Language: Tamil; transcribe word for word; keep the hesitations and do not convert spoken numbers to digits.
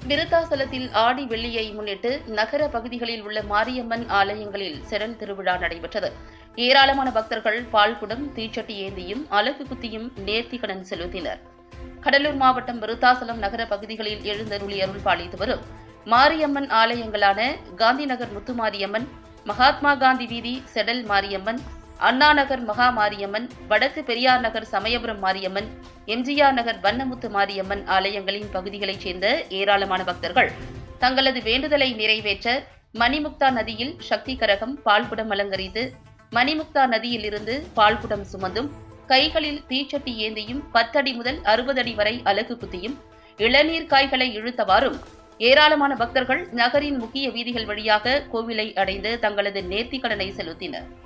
விருத்தாசலத்தில் ஆடி வெள்ளியை முன்னிட்டு நகர பகுதிகளில் உள்ள மாரியம்மன் ஆலயங்களில் செடல் திருவிழா நடைபெற்றது. ஏராளமான பக்தர்கள் பால்குடம், தீச்சட்டி ஏந்தியும் அலகு குத்தியும் நேர்த்திக்கடன் செலுத்தினர். கடலூர் மாவட்டம் விருத்தாசலம் நகர பகுதிகளில் எழுந்தருளி அருள் பாலித்து வரும் மாரியம்மன் ஆலயங்களான காந்திநகர் முத்துமாரியம்மன், மகாத்மா காந்தி வீதி செடல் மாரியம்மன், அண்ணா நகர் மகா மாரியம்மன், வடக்கு பெரியார் நகர் சமயபுரம் மாரியம்மன், எம்ஜிஆர் நகர் வண்ணமுத்து மாரியம்மன் ஆலயங்களின் பகுதிகளைச் சேர்ந்த ஏராளமான பக்தர்கள் தங்களது வேண்டுதலை நிறைவேற்ற மணிமுக்தா நதியில் சக்தி கரகம் பால்குடம் அலங்கரித்து மணிமுக்தா நதியில் இருந்து பால்குடம் சுமந்தும் கைகளில் தீச்சட்டி ஏந்தியும் பத்தடி முதல் அறுபது அடி வரை அலகு குத்தியும் இளநீர் காய்களை இழுத்தவாறும் ஏராளமான பக்தர்கள் நகரின் முக்கிய வீதிகள் வழியாக கோவிலை அடைந்து தங்களது நேர்த்திக்கடனை செலுத்தினர்.